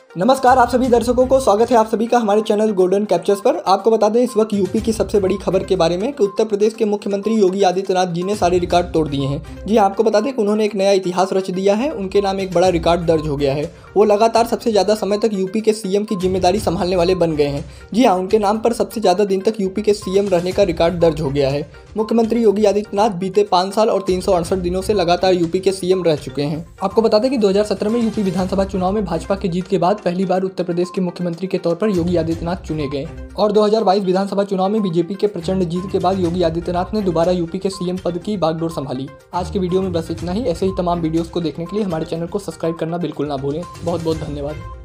नमस्कार आप सभी दर्शकों को स्वागत है आप सभी का हमारे चैनल गोल्डन कैप्चर्स पर। आपको बता दें इस वक्त यूपी की सबसे बड़ी खबर के बारे में कि उत्तर प्रदेश के मुख्यमंत्री योगी आदित्यनाथ जी ने सारे रिकॉर्ड तोड़ दिए हैं। जी आपको बता दें कि उन्होंने एक नया इतिहास रच दिया है। उनके नाम एक बड़ा रिकॉर्ड दर्ज हो गया है। वो लगातार सबसे ज़्यादा समय तक यूपी के सीएम की जिम्मेदारी संभालने वाले बन गए हैं। जी हाँ, उनके नाम पर सबसे ज़्यादा दिन तक यूपी के सीएम रहने का रिकॉर्ड दर्ज हो गया है। मुख्यमंत्री योगी आदित्यनाथ बीते 5 साल और 368 दिनों से लगातार यूपी के सीएम रह चुके हैं। आपको बता दें कि 2017 में यूपी विधानसभा चुनाव में भाजपा की जीत के बाद पहली बार उत्तर प्रदेश के मुख्यमंत्री के तौर पर योगी आदित्यनाथ चुने गए और 2022 विधानसभा चुनाव में बीजेपी के प्रचंड जीत के बाद योगी आदित्यनाथ ने दोबारा यूपी के सीएम पद की बागडोर संभाली। आज के वीडियो में बस इतना ही। ऐसे ही तमाम वीडियोस को देखने के लिए हमारे चैनल को सब्सक्राइब करना बिल्कुल ना भूलें। बहुत बहुत धन्यवाद।